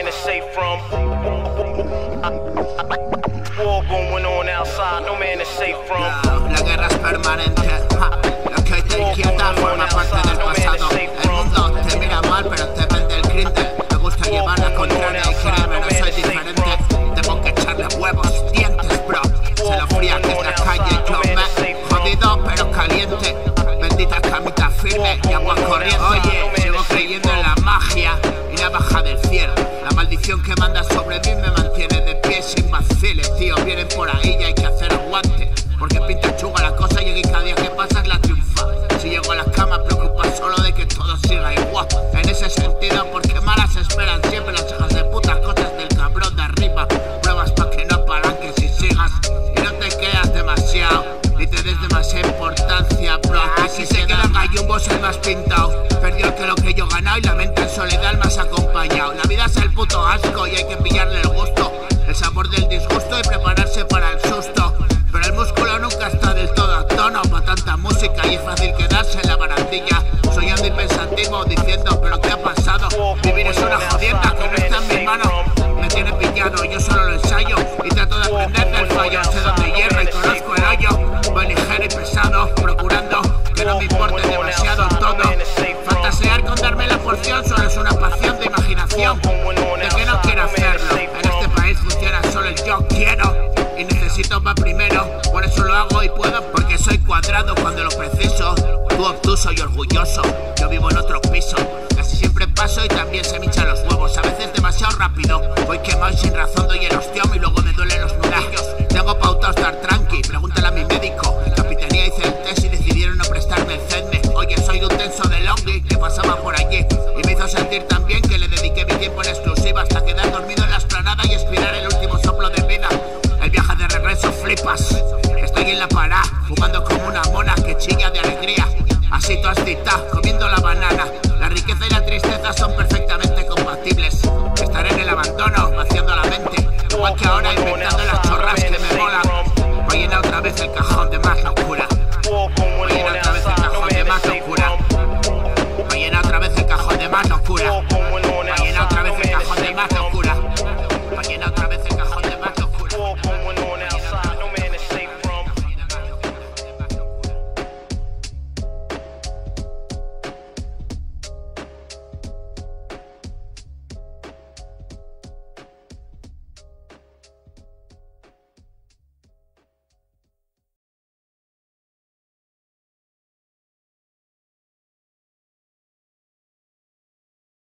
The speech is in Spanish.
man is safe from. War going on outside, no man is safe from. La guerra es permanente. Lo que hoy te inquieta forma parte del pasado. El mundo te mira mal, pero te vende el grinde. Me gusta llevar la contraria y créeme, no soy diferente. Tengo que echarle huevos, dientes, bro. Se lo fría que es la calle, yo me jodido pero caliente. Bendita camita, firme y agua corriente. Oye, sigo creyendo en la magia y la baja del cielo. La maldición que manda sobre mí me mantiene de pie sin vaciles, tío. Vienen por ahí y hay que hacer aguante, porque pinta chuga la cosa y cada día que pasa es la triunfa. Si llego a la cama preocupa solo de que todo siga igual. En ese sentido, porque malas esperan siempre las hijas de putas cosas del cabrón de arriba. Pruebas pa' que no apalanques y sigas y no te quedas demasiado, ni te des demasiada importancia, bro. Que si se quedan gallumbos el más pintado. Perdió el que lo que yo he ganado y la mente en soledad más acompañado. La vida es el puto asco y hay que pillarle el gusto, el sabor del disgusto y prepararse para el susto. Pero el músculo nunca está del todo a tono para tanta música y es fácil quedarse en la barandilla. Soñando y pensativo diciendo pero ¿qué ha pasado? Vivir es una jodienda que no está en mi mano. Me tiene pillado, yo solo lo ensayo y trato de aprender del fallo. Sé dónde hierro y conozco el hoyo. Voy ligero y pesado, procurando que no me importe demasiado todo. Fantasear con darme la porción solo es una pasión de imaginación, de que no quiero hacerlo. En este país funciona solo el yo quiero y necesito para primero. Por eso lo hago y puedo, porque soy cuadrado cuando lo preciso. Tú obtuso y orgulloso, yo vivo en otro piso. Casi siempre paso y también se me hinchan los huevos. A veces demasiado rápido, voy quemado y sin razón doy el ostión y luego me duelen los nudillos. Tengo pautado estar tranqui, pregúntale a mi médico. En capitanía hice el test y decidieron no prestarme el cedme. Oye, soy de un tenso de Longhi que pasaba por allí y me hizo sentir tan bien que le dediqué mi tiempo en exclusiva hasta quedar dormido en la esplanada y expirar el último soplo de vida. El viaje de regreso flipas. Estoy en la pará, fumando como una mona que chilla de alegría. Así tú has citado, comiendo la banana. La riqueza y la tristeza son perfectamente compatibles. Estaré en el abandono, vaciando la mente. Igual que ahora